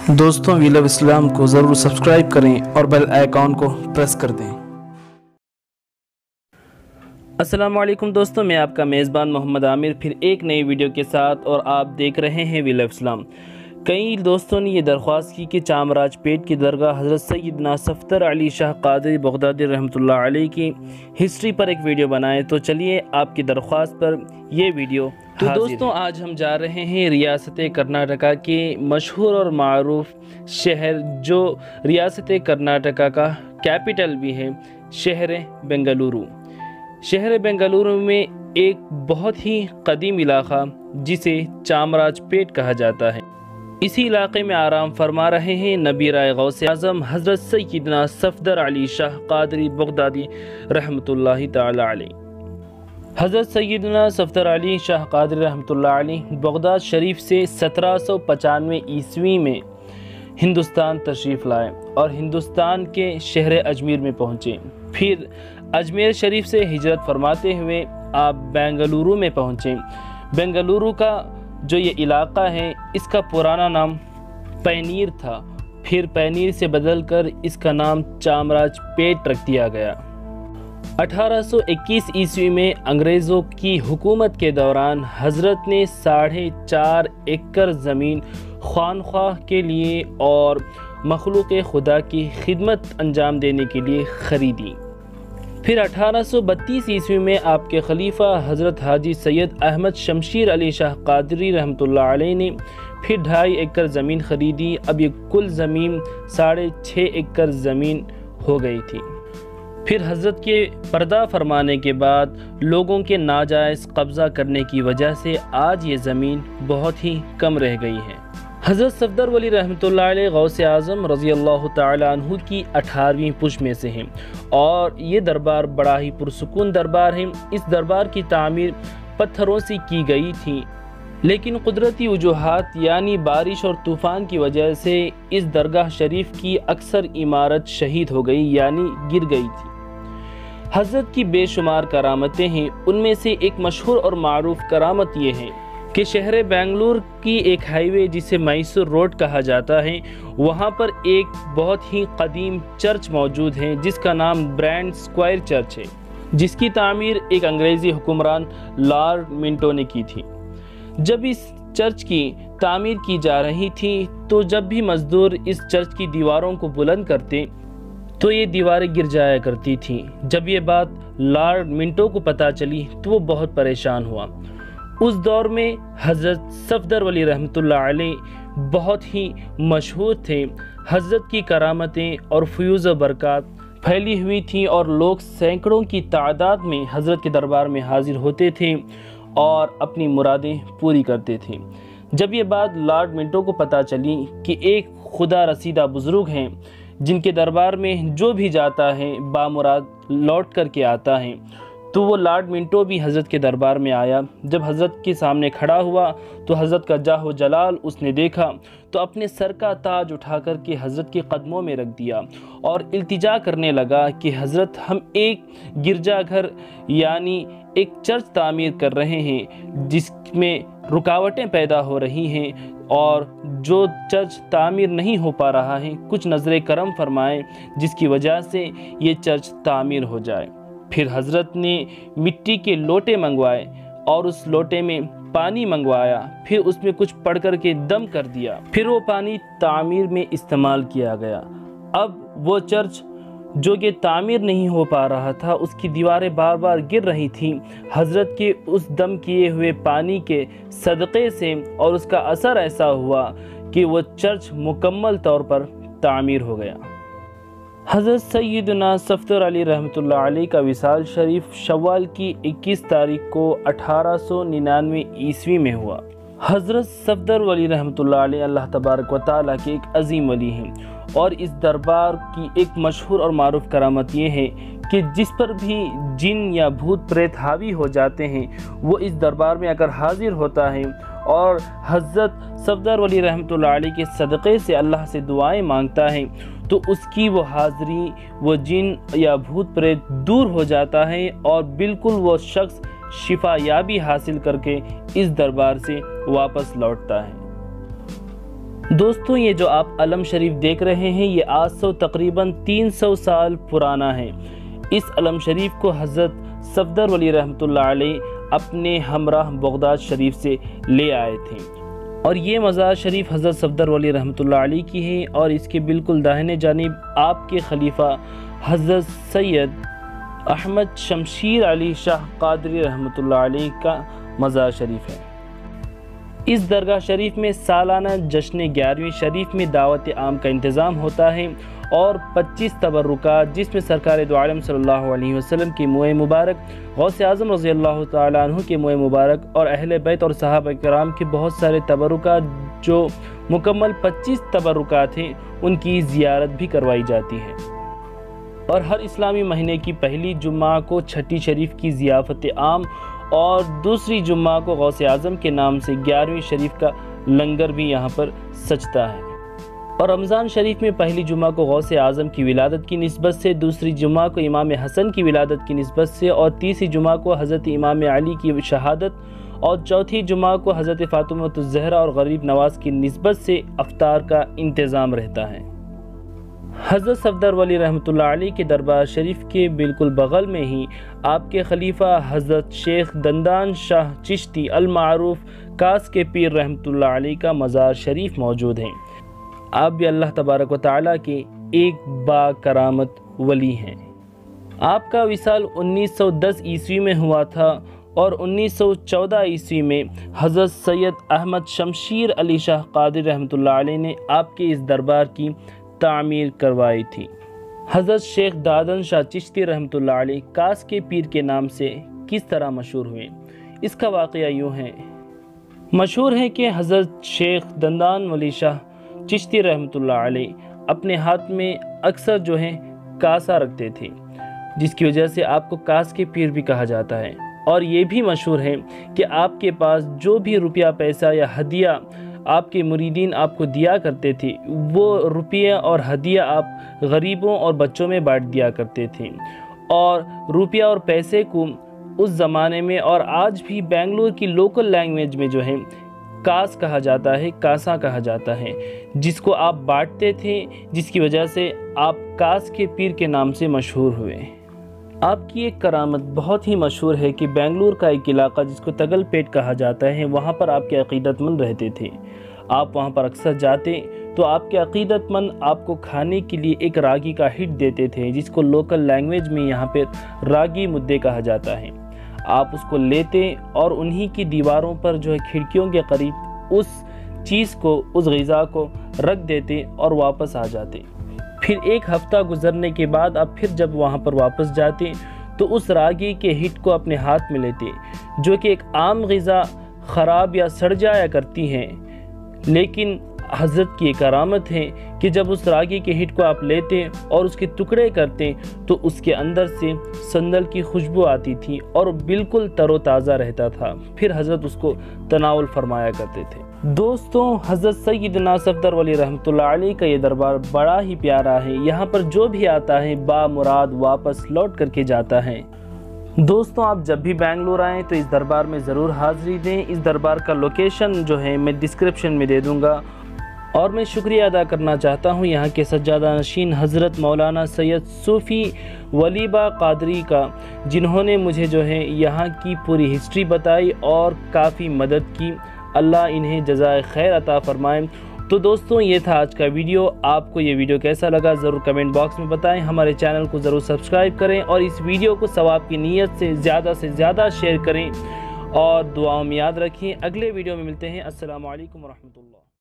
دوستوں وی لو اسلام کو ضرور سبسکرائب کریں اور بیل آئیکن کو پریس کر دیں۔ السلام علیکم دوستوں، میں آپ کا میزبان محمد عامر پھر ایک نئی ویڈیو کے ساتھ، اور آپ دیکھ رہے ہیں وی لو اسلام۔ کئی دوستوں نے یہ درخواست کی کہ چامراج پیٹ کی درگاہ حضرت سیدنا صفدر علی شاہ قادری بغدادی رحمۃ اللہ علیہ کی ہسٹری پر ایک ویڈیو بنائے، تو چلیے آپ کی درخواست پر یہ ویڈیو تو دوستوں آج ہم جا رہے ہیں ریاست کرناٹکا کے مشہور اور معروف شہر، جو ریاست کرناٹکا کا کیپٹل بھی ہے، شہر بنگلورو۔ شہر بنگلورو میں ایک بہت ہی قدیم علاقہ جسے چامراج پیٹ کہا جاتا ہے، اسی علاقے میں آرام فرما رہے ہیں نبی رائے غوث اعظم حضرت سیدنا صفدر علی شاہ قادری بغدادی رحمۃ اللہ تعالی علیہ۔ حضرت سیدنا صفدر علی شاہ قادری رحمۃ اللہ علیہ بغداد شریف سے 1795 عیسوی میں ہندوستان تشریف لائے اور ہندوستان کے شہر اجمیر میں پہنچے۔ پھر اجمیر شریف سے ہجرت فرماتے ہوئے آپ بنگلورو میں پہنچے۔ بنگلورو کا جو یہ علاقہ ہے، اس کا پرانا نام پینیر تھا، پھر پینیر سے بدل کر اس کا نام چامراج پیٹ رکھ دیا گیا۔ 1821 عیسوی میں انگریزوں کی حکومت کے دوران حضرت نے 4.5 ایکڑ زمین خانقاہ کے لیے اور مخلوق خدا کی خدمت انجام دینے کے لیے خریدی۔ پھر 1832 عیسوی میں آپ کے خلیفہ حضرت حاجی سید احمد شمشیر علی شاہ قادری رحمۃ اللہ علیہ نے پھر 2.5 ایکڑ زمین خریدی۔ اب یہ کل زمین 6.5 ایکڑ زمین ہو گئی تھی۔ پھر حضرت کے پردہ فرمانے کے بعد لوگوں کے ناجائز قبضہ کرنے کی وجہ سے آج یہ زمین بہت ہی کم رہ گئی ہے۔ حضرت صفدر ولی رحمۃ اللہ علیہ غوث اعظم رضی اللہ تعالی عنہ کی 18ویں پشت میں سے ہیں، اور یہ دربار بڑا ہی پرسکون دربار ہے۔ اس دربار کی تعمیر پتھروں سے کی گئی تھی، لیکن قدرتی وجوہات یعنی بارش اور طوفان کی وجہ سے اس درگاہ شریف کی اکثر عمارت شہید ہو گئی یعنی گر گئی تھی۔ حضرت کی بے شمار کرامتیں ہیں، ان میں سے ایک مشہور اور معروف کرامت یہ ہے کہ شہر بنگلور کی ایک ہائی وے جسے میسور روڈ کہا جاتا ہے، وہاں پر ایک بہت ہی قدیم چرچ موجود ہے جس کا نام برانڈ اسکوائر چرچ ہے، جس کی تعمیر ایک انگریزی حکمران لارڈ منٹو نے کی تھی۔ جب اس چرچ کی تعمیر کی جا رہی تھی تو جب بھی مزدور اس چرچ کی دیواروں کو بلند کرتے تو یہ دیواریں گر جایا کرتی تھیں۔ جب یہ بات لارڈ منٹو کو پتہ چلی تو وہ بہت پریشان ہوا۔ اس دور میں حضرت صفدر ولی رحمۃ اللہ علیہ بہت ہی مشہور تھے۔ حضرت کی کرامتیں اور فیوز و برکات پھیلی ہوئی تھیں، اور لوگ سینکڑوں کی تعداد میں حضرت کے دربار میں حاضر ہوتے تھے اور اپنی مرادیں پوری کرتے تھے۔ جب یہ بات لارڈ منٹو کو پتہ چلی کہ ایک خدا رسیدہ بزرگ ہیں جن کے دربار میں جو بھی جاتا ہے بامراد لوٹ کر کے آتا ہے، تو وہ لارڈ منٹو بھی حضرت کے دربار میں آیا۔ جب حضرت کے سامنے کھڑا ہوا تو حضرت کا جاہ و جلال اس نے دیکھا تو اپنے سر کا تاج اٹھا کر کے حضرت کے قدموں میں رکھ دیا اور التجا کرنے لگا کہ حضرت، ہم ایک گرجا گھر یعنی ایک چرچ تعمیر کر رہے ہیں جس میں رکاوٹیں پیدا ہو رہی ہیں، اور جو چرچ تعمیر نہیں ہو پا رہا ہے، کچھ نظر کرم فرمائیں جس کی وجہ سے یہ چرچ تعمیر ہو جائے۔ پھر حضرت نے مٹی کے لوٹے منگوائے اور اس لوٹے میں پانی منگوایا، پھر اس میں کچھ پڑھ کر کے دم کر دیا، پھر وہ پانی تعمیر میں استعمال کیا گیا۔ اب وہ چرچ جو کہ تعمیر نہیں ہو پا رہا تھا، اس کی دیواریں بار بار گر رہی تھیں، حضرت کے اس دم کیے ہوئے پانی کے صدقے سے اور اس کا اثر ایسا ہوا کہ وہ چرچ مکمل طور پر تعمیر ہو گیا۔ حضرت سیدنا صفدر علی رحمۃ اللہ علیہ کا وصال شریف شوال کی 21 تاریخ کو 1899 عیسوی میں ہوا۔ حضرت صفدر ولی رحمۃ اللہ علیہ اللہ تبارک و تعالیٰ کے ایک عظیم ولی ہیں، اور اس دربار کی ایک مشہور اور معروف کرامت یہ ہے کہ جس پر بھی جن یا بھوت پریت حاوی ہو جاتے ہیں، وہ اس دربار میں اگر حاضر ہوتا ہے اور حضرت صفدر ولی رحمۃ اللہ علیہ کے صدقے سے اللہ سے دعائیں مانگتا ہے تو اس کی وہ حاضری، وہ جن یا بھوت پریت دور ہو جاتا ہے، اور بالکل وہ شخص شفا یابی حاصل کر کے اس دربار سے واپس لوٹتا ہے۔ دوستوں یہ جو آپ علم شریف دیکھ رہے ہیں یہ آج سے تقریباً 300 سال پرانا ہے۔ اس علم شریف کو حضرت صفدر ولی رحمۃ اللہ علیہ اپنے ہمراہ بغداد شریف سے لے آئے تھے، اور یہ مزار شریف حضرت صفدر ولی رحمۃ اللہ علیہ کی ہے، اور اس کے بالکل داہنے جانب آپ کے خلیفہ حضرت سید احمد شمشیر علی شاہ قادری رحمۃ اللہ علیہ کا مزار شریف ہے۔ اس درگاہ شریف میں سالانہ جشن 11ویں شریف میں دعوت عام کا انتظام ہوتا ہے، اور 25 تبرکات جس میں سرکار دو عالم صلی اللہ علیہ وسلم کی موئے مبارک، غوث اعظم رضی اللہ تعالیٰ عنہ کے موئے مبارک، اور اہل بیت اور صحابہ کرام کے بہت سارے تبرکات جو مکمل 25 تبرکات ہیں ان کی زیارت بھی کروائی جاتی ہے۔ اور ہر اسلامی مہینے کی پہلی جمعہ کو چھٹی شریف کی ضیافت عام، اور دوسری جمعہ کو غوث اعظم کے نام سے 11ویں شریف کا لنگر بھی یہاں پر سجتا ہے۔ اور رمضان شریف میں پہلی جمعہ کو غوث اعظم کی ولادت کی نسبت سے، دوسری جمعہ کو امام حسن کی ولادت کی نسبت سے، اور تیسری جمعہ کو حضرت امام علی کی شہادت، اور چوتھی جمعہ کو حضرت فاطمہ الزہرا اور غریب نواز کی نسبت سے افطار کا انتظام رہتا ہے۔ حضرت صفدر ولی رحمۃ اللہ علیہ کے دربار شریف کے بالکل بغل میں ہی آپ کے خلیفہ حضرت شیخ دندان شاہ چشتی المعروف کاس کے پیر رحمۃ اللہ علیہ کا مزار شریف موجود ہیں۔ آپ بھی اللہ تبارک و تعالیٰ کے ایک با کرامت ولی ہیں۔ آپ کا وصال 1910 عیسوی میں ہوا تھا، اور 1914 عیسوی میں حضرت سید احمد شمشیر علی شاہ قادری رحمۃ اللہ علیہ نے آپ کے اس دربار کی تعمیر کروائی تھی۔ حضرت شیخ دادن شاہ چشتی رحمۃ اللہ علیہ کاس کے پیر کے نام سے کس طرح مشہور ہوئے؟ اس کا واقعہ یوں ہے۔ مشہور ہے کہ حضرت شیخ دندان ولی شاہ چشتی رحمۃ اللہ علیہ اپنے ہاتھ میں اکثر جو ہے کاسا رکھتے تھے، جس کی وجہ سے آپ کو کاس کے پیر بھی کہا جاتا ہے۔ اور یہ بھی مشہور ہے کہ آپ کے پاس جو بھی روپیہ پیسہ یا ہدیہ آپ کے مریدین آپ کو دیا کرتے تھے، وہ روپیہ اور ہدیہ آپ غریبوں اور بچوں میں بانٹ دیا کرتے تھے۔ اور روپیہ اور پیسے کو اس زمانے میں اور آج بھی بنگلور کی لوکل لینگویج میں جو ہے کاس کہا جاتا ہے، کاسا کہا جاتا ہے، جس کو آپ بانٹتے تھے، جس کی وجہ سے آپ کاس کے پیر کے نام سے مشہور ہوئے۔ آپ کی ایک کرامت بہت ہی مشہور ہے کہ بنگلور کا ایک علاقہ جس کو تگل پیٹ کہا جاتا ہے، وہاں پر آپ کے عقیدت مند رہتے تھے۔ آپ وہاں پر اکثر جاتے تو آپ کے عقیدت مند آپ کو کھانے کے لیے ایک راگی کا ہٹ دیتے تھے، جس کو لوکل لینگویج میں یہاں پہ راگی مدے کہا جاتا ہے۔ آپ اس کو لیتے اور انہی کی دیواروں پر جو ہے کھڑکیوں کے قریب اس چیز کو، اس غذا کو رکھ دیتے اور واپس آ جاتے۔ پھر ایک ہفتہ گزرنے کے بعد آپ پھر جب وہاں پر واپس جاتے تو اس راگی کے ہٹ کو اپنے ہاتھ میں لیتے، جو کہ ایک عام غذا خراب یا سڑ جایا کرتی ہیں، لیکن حضرت کی ایک کرامت ہے کہ جب اس راگی کے ہٹ کو آپ لیتے اور اس کے ٹکڑے کرتے تو اس کے اندر سے سندل کی خوشبو آتی تھی اور بالکل تر و تازہ رہتا تھا۔ پھر حضرت اس کو تناول فرمایا کرتے تھے۔ دوستوں، حضرت سیدنا صفدر ولی رحمۃ اللہ علیہ کا یہ دربار بڑا ہی پیارا ہے۔ یہاں پر جو بھی آتا ہے با مراد واپس لوٹ کر کے جاتا ہے۔ دوستوں، آپ جب بھی بنگلور آئیں تو اس دربار میں ضرور حاضری دیں۔ اس دربار کا لوکیشن جو ہے میں ڈسکرپشن میں دے دوں گا۔ اور میں شکریہ ادا کرنا چاہتا ہوں یہاں کے سجادہ نشین حضرت مولانا سید صوفی ولیبہ قادری کا، جنہوں نے مجھے جو ہے یہاں کی پوری ہسٹری بتائی اور کافی مدد کی۔ اللہ انہیں جزائے خیر عطا فرمائے۔ تو دوستوں، یہ تھا آج کا ویڈیو۔ آپ کو یہ ویڈیو کیسا لگا ضرور کمنٹ باکس میں بتائیں۔ ہمارے چینل کو ضرور سبسکرائب کریں اور اس ویڈیو کو ثواب کی نیت سے زیادہ شیئر کریں اور دعاؤں میں یاد رکھیں۔ اگلے ویڈیو میں ملتے ہیں۔ السلام علیکم ورحمۃ اللہ۔